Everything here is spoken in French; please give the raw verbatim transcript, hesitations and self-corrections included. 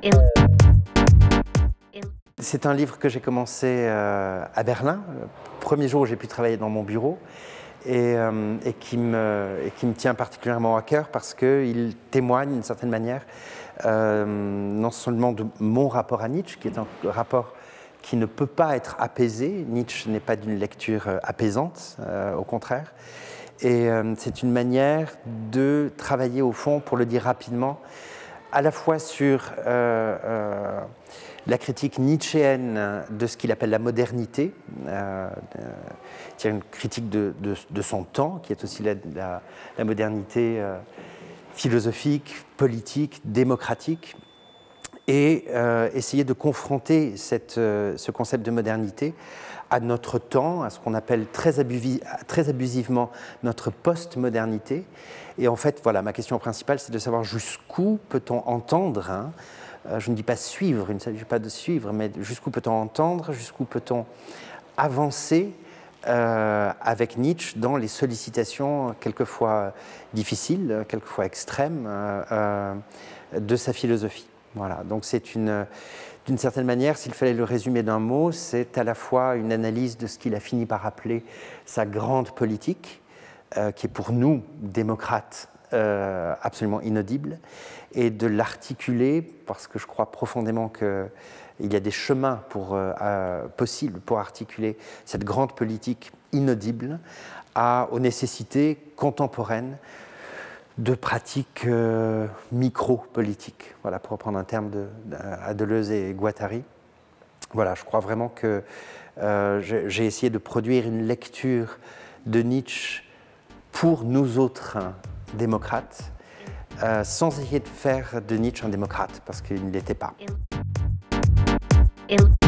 C'est un livre que j'ai commencé euh, à Berlin, le premier jour où j'ai pu travailler dans mon bureau, et, euh, et, qui, me, et qui me tient particulièrement à cœur parce qu'il témoigne d'une certaine manière euh, non seulement de mon rapport à Nietzsche, qui est un rapport qui ne peut pas être apaisé. Nietzsche n'est pas d'une lecture apaisante, euh, au contraire. Et euh, c'est une manière de travailler au fond, pour le dire rapidement, à la fois sur euh, euh, la critique nietzschéenne de ce qu'il appelle la modernité, euh, euh, une critique de, de, de son temps, qui est aussi la, la, la modernité euh, philosophique, politique, démocratique, et euh, essayer de confronter cette, euh, ce concept de modernité à notre temps, à ce qu'on appelle très, abusi très abusivement notre post-modernité. Et en fait, voilà, ma question principale, c'est de savoir jusqu'où peut-on entendre, hein, euh, je ne dis pas suivre, il ne s'agit pas de suivre, mais jusqu'où peut-on entendre, jusqu'où peut-on avancer euh, avec Nietzsche dans les sollicitations quelquefois difficiles, quelquefois extrêmes euh, euh, de sa philosophie. Voilà, donc c'est une, d'une certaine manière, s'il fallait le résumer d'un mot, c'est à la fois une analyse de ce qu'il a fini par appeler sa grande politique, euh, qui est pour nous, démocrates, euh, absolument inaudible, et de l'articuler, parce que je crois profondément qu'il y a des chemins pour, euh, possibles pour articuler cette grande politique inaudible à, aux nécessités contemporaines de pratiques euh, micro-politiques, voilà, pour reprendre un terme de, de, à Deleuze et Guattari. Voilà, je crois vraiment que euh, j'ai essayé de produire une lecture de Nietzsche pour nous autres hein, démocrates, euh, sans essayer de faire de Nietzsche un démocrate, parce qu'il ne l'était pas.